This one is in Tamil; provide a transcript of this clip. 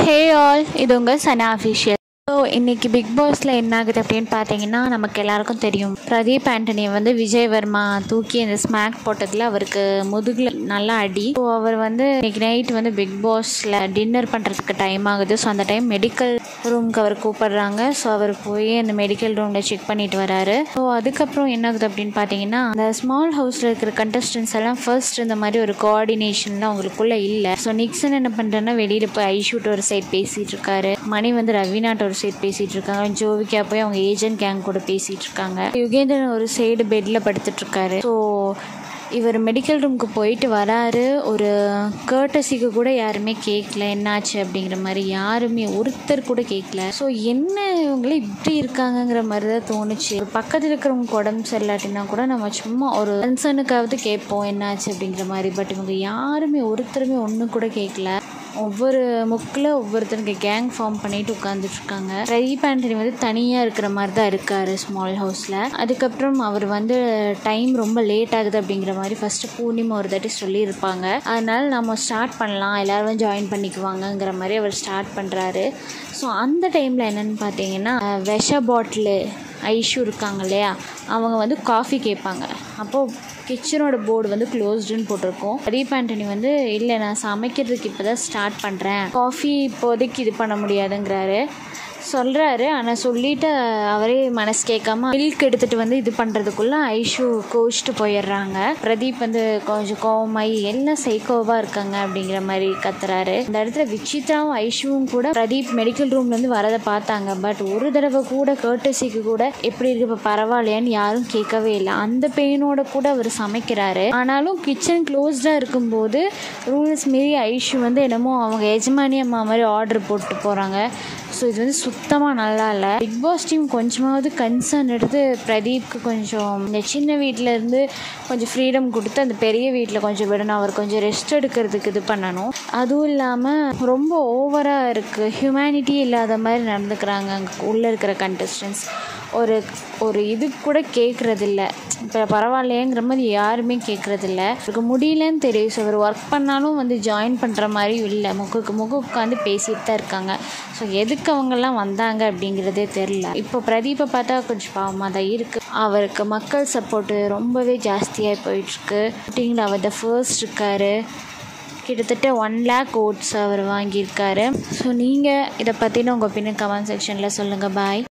ஹே ஆல், இது உங்கள் சனா அஃபிஷியல். ஸோ இன்றைக்கி பிக் பாஸில் என்ன ஆகுது அப்படின்னு பார்த்தீங்கன்னா, நமக்கு எல்லாருக்கும் தெரியும், பிரதீப் ஆண்டனியை வந்து விஜய் வர்மா தூக்கி அந்த ஸ்மாக் போட்டதில் அவருக்கு முதுகில் நல்லா அடி. ஸோ அவர் வந்து இன்றைக்கி நைட் வந்து பிக் பாஸில் டின்னர் பண்ணுறதுக்கு டைம் ஆகுது. ஸோ அந்த டைம் மெடிக்கல் ரூமுக்கு அவர் கூப்பிடுறாங்க. ஸோ அவர் போய் அந்த மெடிக்கல் ரூமில் செக் பண்ணிட்டு வராரு. ஸோ அதுக்கப்புறம் என்ன ஆகுது அப்படின்னு பார்த்தீங்கன்னா, அந்த ஸ்மால் ஹவுஸில் இருக்கிற கண்டஸ்டன்ஸ் எல்லாம் ஃபர்ஸ்ட் இந்த மாதிரி ஒரு கோஆர்டினேஷன்லாம் அவங்களுக்குள்ளே இல்லை. ஸோ நிக்சன் என்ன பண்ணுறேன்னா, வெளியில் போய் ஐஷூட் ஒரு சைட் பேசிகிட்டு இருக்காரு, மணி வந்து ரவீனாட்ட ஒரு சைடு பேசிகிட்டு இருக்காங்க, ஜோவிகா போய் அவங்க ஏஜென்ட் கேங் கூட பேசிகிட்டு இருக்காங்க, யுகேந்திரன் ஒரு சைடு பெட்டில் படுத்துட்ருக்காரு. ஸோ இவர் மெடிக்கல் ரூமுக்கு போயிட்டு வராரு. ஒரு கர்ட்டசிக்கு கூட யாருமே கேட்கல என்னாச்சு அப்படிங்கிற மாதிரி, யாருமே ஒருத்தர் கூட கேட்கல. ஸோ என்ன இவங்களே இப்படி இருக்காங்கங்கிற மாதிரி தான் தோணுச்சு. பக்கத்தில் இருக்கிறவங்க உடம்பு சரியில்லாட்டினா கூட நம்ம சும்மா ஒரு கன்சர்னுக்காவது கேட்போம் என்னாச்சு அப்படிங்கிற மாதிரி. பட் இவங்க யாருமே ஒருத்தருமே ஒன்று கூட கேட்கல. ஒவ்வொரு முக்கில் ஒவ்வொருத்தருக்கு கேங் ஃபார்ம் பண்ணிட்டு உட்காந்துட்ருக்காங்க. பிரதீப் ஆண்டனி வந்து தனியாக இருக்கிற மாதிரி தான் இருக்கார் ஸ்மால் ஹவுஸில். அதுக்கப்புறம் அவர் வந்து டைம் ரொம்ப லேட் ஆகுது அப்படிங்கிற மாதிரி ஃபஸ்ட்டு பூர்ணிமா ஒரு தாட்டி சொல்லியிருப்பாங்க. அதனால் நம்ம ஸ்டார்ட் பண்ணலாம், எல்லோரும் ஜாயின் பண்ணிக்குவாங்கங்கிற மாதிரி அவர் ஸ்டார்ட் பண்ணுறாரு. ஸோ அந்த டைமில் என்னென்னு பார்த்தீங்கன்னா, விஷ பாட்டிலு ஐஷு இருக்காங்க இல்லையா, அவங்க வந்து காஃபி கேட்பாங்க. அப்போது கிச்சனோட போர்டு வந்து க்ளோஸ்டுன்னு போட்டிருக்கோம். பிரதீப் ஆண்டனி வந்து இல்லை, நான் சமைக்கிறதுக்கு இப்போ தான் ஸ்டார்ட் பண்ணுறேன், காஃபி இப்போதைக்கு இது பண்ண முடியாதுங்கிறாரு சொல்கிறாரு. ஆனால் சொல்லிவிட்டு அவரே மனசு கேட்காம மில்க் எடுத்துகிட்டு வந்து இது பண்ணுறதுக்குள்ளே ஐஷு கோச்சிட்டு போயிடுறாங்க. பிரதீப் வந்து கொஞ்சம் கோவமாயி எல்லாம் சைக்கோவாக இருக்காங்க அப்படிங்கிற மாதிரி கத்துறாரு. இந்த இடத்துல விசித்ராவும் ஐஷுவும் கூட பிரதீப் மெடிக்கல் ரூம்லேருந்து வரதை பார்த்தாங்க. பட் ஒரு தடவை கூட கர்ட்டசிக்கு கூட எப்படி இருக்கு, இப்போ பரவாயில்லையான்னு யாரும் கேட்கவே இல்லை. அந்த பெயினோட கூட அவர் சமைக்கிறாரு. ஆனாலும் கிச்சன் க்ளோஸ்டாக இருக்கும்போது ரூல்ஸ் மீறி ஐஷு வந்து என்னமோ அவங்க எஜமானி அம்மா மாதிரி ஆர்டர் போட்டு போகிறாங்க. ஸோ இது வந்து சுத்தமாக நல்லா இல்லை. பிக் பாஸ் டீம் கொஞ்சமாவது கன்சர்ன் எடுத்து பிரதீப்க்கு கொஞ்சம் இந்த சின்ன வீட்டிலேருந்து கொஞ்சம் ஃப்ரீடம் கொடுத்து அந்த பெரிய வீட்டில் கொஞ்சம் விடணும், அவர் கொஞ்சம் ரெஸ்ட் எடுக்கிறதுக்கு இது பண்ணணும். அதுவும் இல்லாமல் ரொம்ப ஓவராக இருக்குது, ஹியூமனிட்டி இல்லாத மாதிரி நடந்துக்கிறாங்க அங்கே உள்ளே இருக்கிற கண்டஸ்டன்ஸ். ஒரு இது கூட கேட்குறதில்ல, இப்போ பரவாயில்லையேங்கிற மாதிரி யாருமே கேட்குறதில்ல. அவருக்கு முடியலன்னு தெரியும். ஸோ அவர் ஒர்க் பண்ணாலும் வந்து ஜாயின் பண்ணுற மாதிரியும் இல்லை, முக்கு உட்காந்து பேசிட்டு தான் இருக்காங்க. ஸோ எதுக்கு அவங்கெல்லாம் வந்தாங்க அப்படிங்கிறதே தெரில. இப்போ பிரதீப்பை பார்த்தா கொஞ்சம் பாவமாக தான் இருக்குது. அவருக்கு மக்கள் சப்போர்ட்டு ரொம்பவே ஜாஸ்தியாக போயிட்டுருக்கு. அப்படிங்கிற அவர் த ஃபர்ஸ்ட் இருக்கார், கிட்டத்தட்ட 1 lakh votes அவர் வாங்கியிருக்காரு. ஸோ நீங்கள் இதை பற்றின உங்கள் ஒப்பீனியன் கமெண்ட் செக்ஷனில் சொல்லுங்கள். பாய்.